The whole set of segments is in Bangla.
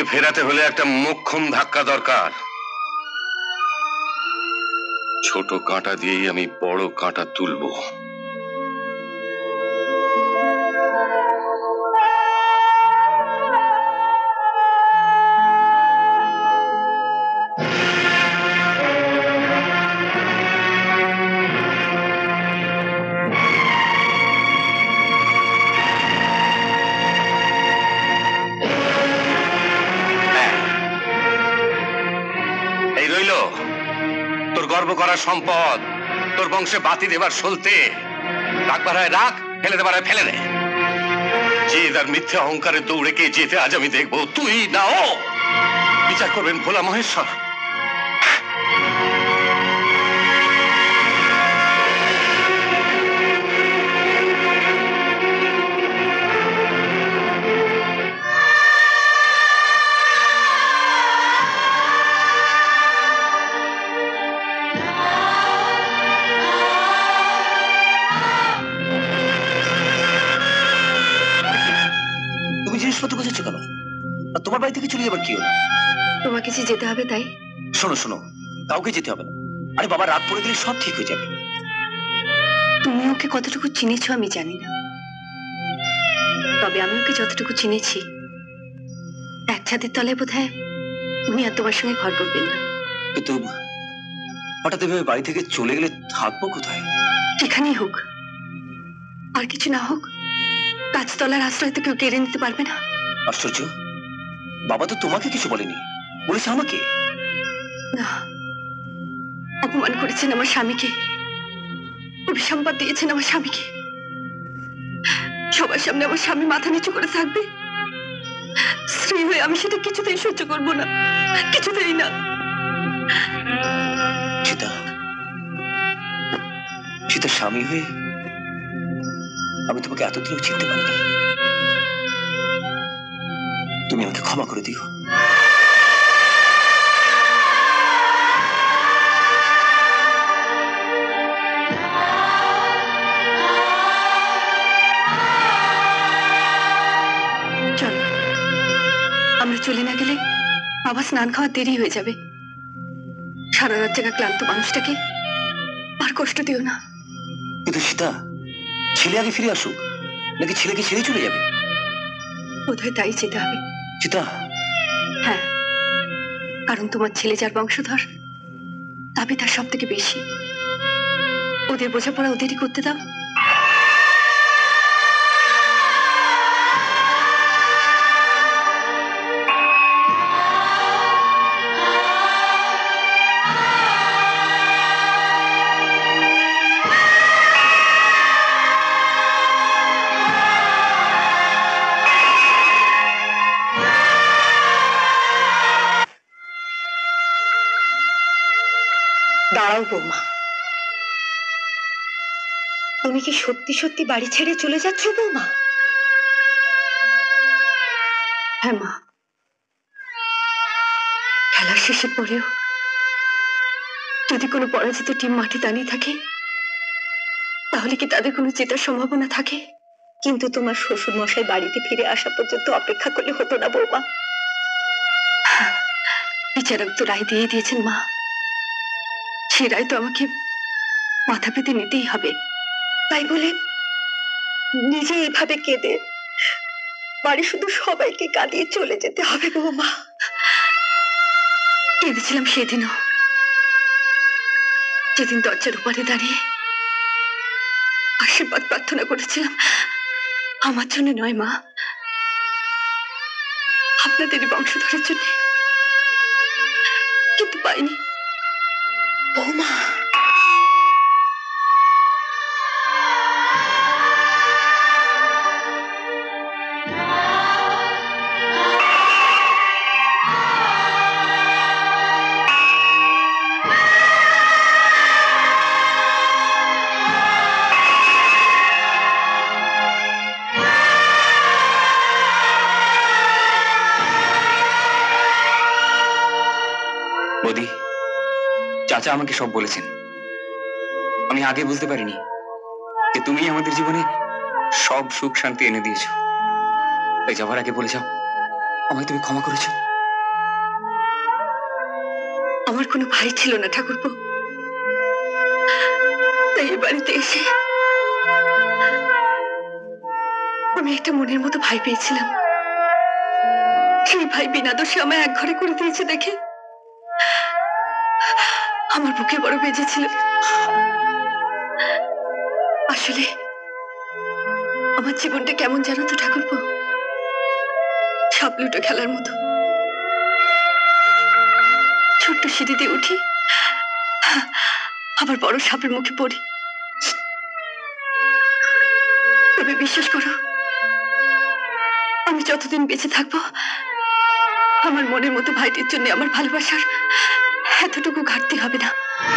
ফেরাতে হলে একটা মোক্ষম ধাক্কা দরকার। ছোট কাঁটা দিয়েই আমি বড় কাঁটা তুলবো। গর্ব করার সম্পদ, তোর বংশে বাতি দেবার সলতে, রাখবার হয় রাখ, ফেলে দেবার হয় ফেলে দে। জেদ আর মিথ্যে অহংকারে দৌড়ে কে যেতে আজ আমি দেখবো, তুই না ও। বিচার করবেন ভোলা মহেশ্বর। জিনিসপত্র গোছাচ্ছ কেন? আর তোমার বাড়ি থেকে চলে যাবার কি হলো? তোমাকে যে যেতে হবে তাই। শোনো শোনো, কাউকে যেতে হবে না। আরে বাবা, রাত পড়ে গেলে সব ঠিক হয়ে যাবে। তুমি ওকে কতটুকু চিনেছো আমি জানি না, তবে আমি ওকে যতটুকু চিনেছি, এক ছাদের তলায় বোধহয় উনি আর তোমার সঙ্গে ঘর করবেন না। কিন্তু হঠাৎ এভাবে বাড়ি থেকে চলে গেলে থাকবো কোথায়? যেখানেই হোক, আর কিছু না হোক, গাছতলার আশ্রয় তো কেউ কেড়ে নিতে পারবে না। আশ্চর্য, বাবা তো তোমাকে কিছু বলেনি, বলেছে আমাকে। না, অপমান করেছেন আমার স্বামীকে, অভিসম্পাদ দিয়েছেন আমার স্বামীকে। সবার সামনে আমার স্বামী মাথা নিচু করে থাকবে, স্ত্রী হয়ে আমি সেটা কিছুতেই সহ্য করবো না, কিছুতেই না। সীতা, সীতা, স্বামী হয়ে আমি তোমাকে এতদিনও চিনতে পারিনি। তুমি আমাকে ক্ষমা করে দিও। চল, আমরা চলে না গেলে বাবা স্নান খাওয়ার দেরি হয়ে যাবে। সারা রাত জাগা ক্লান্ত মানুষটাকে আর কষ্ট দিও না। কিন্তু সীতা, ছেলে আগে ফিরে আসুক, নাকি ছেলেকে ছেড়ে চলে যাবে? বোধহয় তাই যেতে হবে। সীতা। হ্যাঁ, কারণ তোমার ছেলে যার বংশধর, দাবি তার সব থেকে বেশি। ওদের বোঝাপড়া ওদেরই করতে দাও। দাঁড়াও বৌমা, তুমি কি সত্যি সত্যি বাড়ি ছেড়ে চলে যাচ্ছ বৌমা? হ্যাঁ মা, খেলার শেষের পরেও যদি কোনো পরাজিত টিম মাঠে দাঁড়িয়ে থাকে, তাহলে কি তাদের কোনো জেতার সম্ভাবনা থাকে? কিন্তু তোমার শ্বশুর মশাই বাড়িতে ফিরে আসা পর্যন্ত অপেক্ষা করলে হতো না বৌমা? বিচারক তো রায় দিয়ে দিয়েছেন মা, সে রায় তো আমাকে মাথা পেতে নিতেই হবে। তাই বলে নিজে এইভাবে কেঁদে বাড়ি শুধু সবাইকে কাঁদিয়ে চলে যেতে হবে বৌমা? কেঁদেছিলাম সেদিনও, যেদিন দরজার উপরে দাঁড়িয়ে আশীর্বাদ প্রার্থনা করেছিলাম। আমার জন্য নয় মা, আপনাদেরই বংশধরের জন্য, কিন্তু পাইনি বৌমা। বৌদি, চাচা আমাকে সব বলেছেন। আমি আগে বুঝতে পারিনি যে তুমি আমাদের জীবনে সব সুখ শান্তি এনে দিয়েছো। তাই যাবার আগে বলে যাও, আমায় তুমি ক্ষমা করেছো। আমার কোনো ভাই ছিল না ঠাকুরপো, তাই এই বাড়িতে এসে আমি একটা মনের মতো ভাই পেয়েছিলাম। সেই ভাই বিনা দোষে আমায় এক ঘরে করে দিয়েছে দেখে আমার বুকে বড় বেজেছিল। আসলে আমার জীবনটা কেমন জানো তো ঠাকুরপো, সাপ লুটো খেলার মতো। ছোট্ট সিঁড়িতে উঠি, আবার বড় সাপের মুখে পড়ি। তবে বিশ্বাস করো, আমি যতদিন বেঁচে থাকবো আমার মনের মতো ভাইটির জন্য আমার ভালোবাসার এতটুকু ঘাটতি হবে না।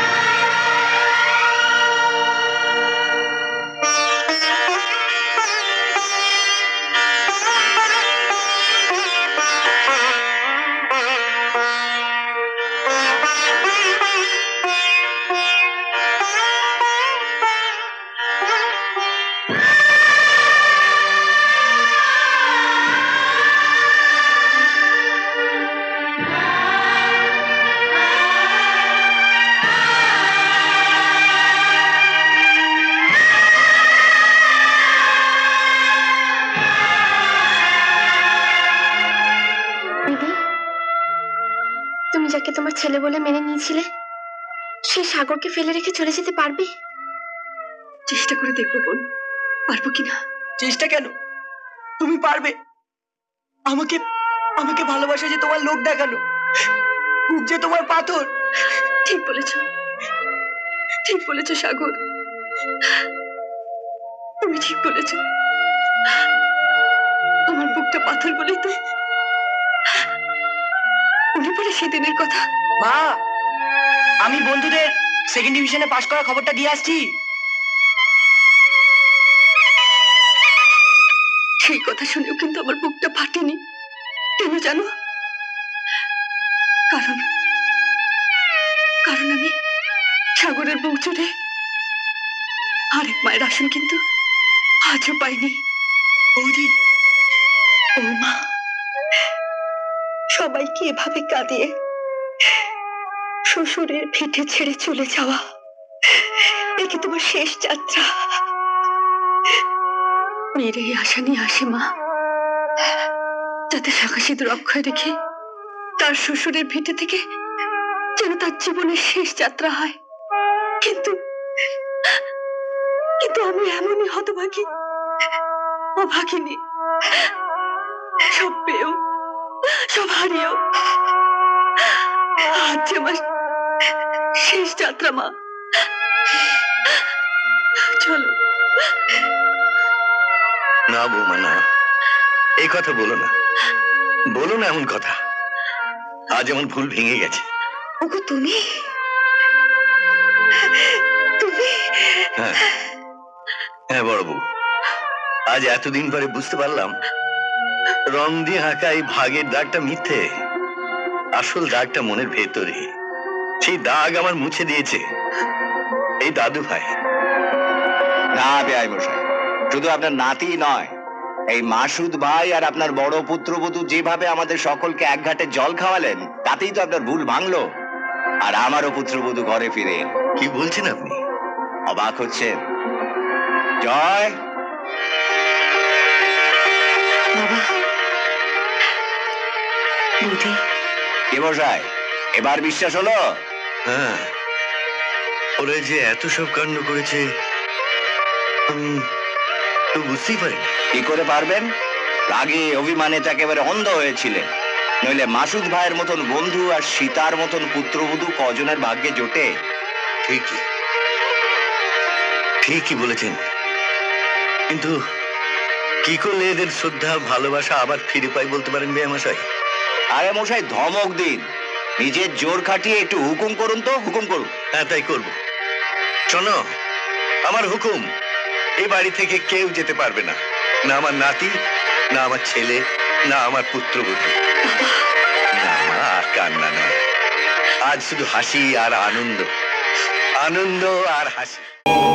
তুমি যাকে তোমার ছেলে বলে মেনে নিয়েছিলে সেই সাগরকে ফেলে রেখে চলে যেতে পারবে? চেষ্টা করে দেখবো বোন, পারবো কিনা। চেষ্টা কেন, তুমি পারবে। আমাকে আমাকে ভালোবাসা যে তোমার লোক দেখানো, বুক যে তোমার পাথর। ঠিক বলেছ, ঠিক বলেছ সাগর, তুমি ঠিক বলেছ। আমার বুকটা পাথর বলেই তো মনে পড়ে সেদিনের কথা। মা, আমি বন্ধুদের সেকেন্ড ডিভিশনে পাশ করার খবরটা দিয়ে আসছি। সেই কথা শুনেও কিন্তু আমার বুকটা ফাটেনি। কেন জানো? কারণ কারণ আমি সাগরের বুক জুড়ে আরেক মায়ের আসন কিন্তু আজও পাইনি। বৌদি, ও মা, সবাইকে এভাবে কাঁদিয়ে শ্বশুরের ভিটে ছেড়ে চলে যাওয়া, একে তোমার শেষ যাত্রা। মেয়ের এই আশা নিয়ে আসে মা, যাতে শাখা সিঁদুর অক্ষয় রেখে তার শ্বশুরের ভিটে থেকে যেন তার জীবনের শেষ যাত্রা হয়। কিন্তু কিন্তু আমি এমনই হতভাগী, অভাগিনী। সব পেয়েও সব হারিয়েও আজ যে আমার শেষ যাত্রা মা। চলো। না বৌমা, না, এই কথা বলো না, বলো না এমন কথা। আজ এমন ভুল ভেঙে গেছে। ওগো তুমি, তুমি? হ্যাঁ হ্যাঁ বড় বউ, আজ এতদিন পরে বুঝতে পারলাম রং দিয়ে আঁকা এই ভাগের দাগটা মিথ্যে, আসল দাগটা মনের ভেতরে। সেই দাগ আমার মুছে দিয়েছে এই দাদু ভাই। না বেআই মশাই, শুধু আপনার নাতি নয়, এই মাসুদ ভাই আর আপনার বড় পুত্রবধূ যেভাবে আমাদের সকলকে এক ঘাটে জল খাওয়ালেন, তাতেই তো আপনার ভুল ভাঙলো। আর আমারও পুত্রবধূ ঘরে ফিরে। কি বলছেন আপনি? অবাক হচ্ছেন? জয় বাবা, বৌদি, কে মশাই, এবার বিশ্বাস হলো? হ্যাঁ, ওরা যে এত সব কাণ্ড করেছে আমি তো বুঝতেই পারি। কি করে পারবেন? রাগে অভিমানে তো একেবারে অন্ধ হয়েছিলেন। নইলে মাসুদ ভাইয়ের মতন বন্ধু আর সীতার মতন পুত্রবধূ কজনের ভাগ্যে জোটে? ঠিকই ঠিকই বলেছেন, কিন্তু কি করলে এদের শ্রদ্ধা ভালোবাসা আবার ফিরে পাই বলতে পারেন বেয়ামশাই? আরে মশাই, ধমক দিন, নিজের জোর খাটিয়ে একটু হুকুম করুন তো, হুকুম করুন। হ্যাঁ, তাই করব। শোনো, আমার হুকুম, এই বাড়ি থেকে কেউ যেতে পারবে না, না আমার নাতি, না আমার ছেলে, না আমার পুত্রবধূ। না মা, আর কান্না নয়, আজ শুধু হাসি আর আনন্দ, আনন্দ আর হাসি।